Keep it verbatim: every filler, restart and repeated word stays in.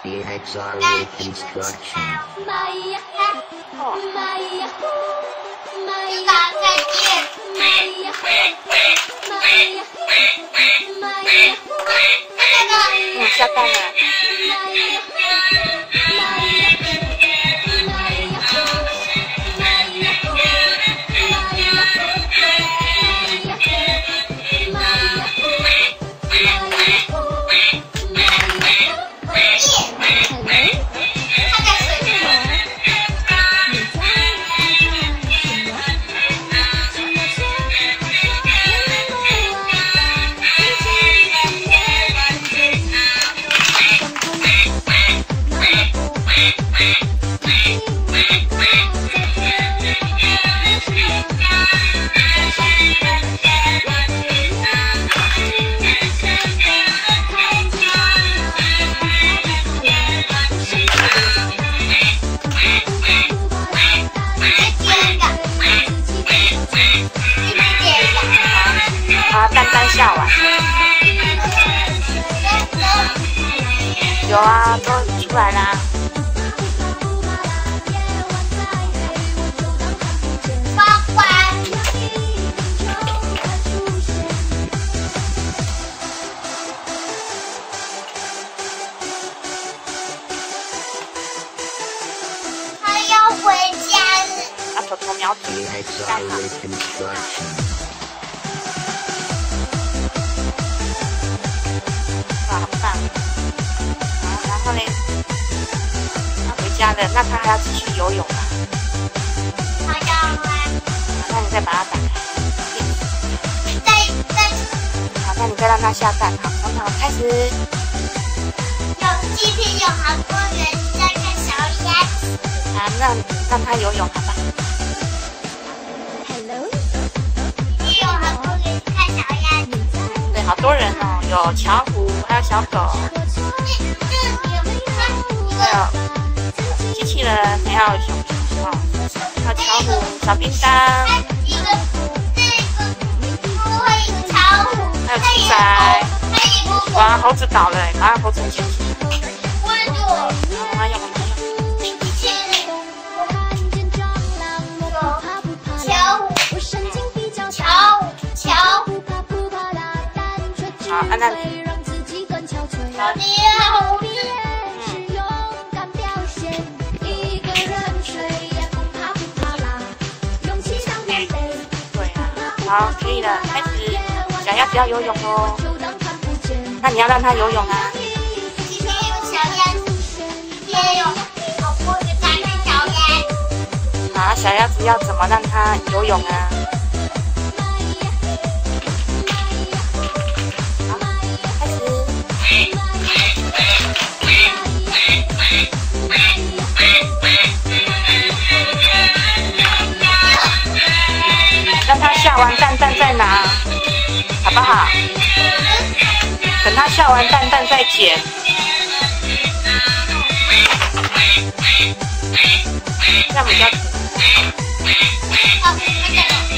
D X R Reconstruction。 哦， 就打开键。 嗯，下蛋了。蛋蛋下完，有啊，都出来啦。 花花。他要回家了。 啊，偷偷瞄准。 D X R Reconstruction。 哇，好棒！好，然后呢？他回家了，那他还要继续游泳吗？ 他要啊。 那你再把它打开。 再再。 好，那你再让它下蛋。好，从头开始。 有今天有好多人在看小鸭子。 啊，那让它游泳好吧？ Hello。也有好多人看小鸭子。 对，好多人哦，有巧虎，还有小狗。 还有机器人，还有熊熊哦，还有巧虎、小叮当， 一个这个会巧虎， 还有鸡仔。哇，猴子倒了，赶快猴子捡起来。 我有， 妈呀，妈呀！ 机器人，巧虎，巧虎，巧虎。 好，按那。 好厉害！ 好，可以了，开始。小鸭子要游泳哦。那你要让它游泳啊。 今天有小鸭子，今天有好多个大的小鸭子。 好，小鸭子要怎么让它游泳啊？好，开始。让它下完蛋蛋再拿，好不好？等它下完蛋蛋再捡。这样比较。 好，那个。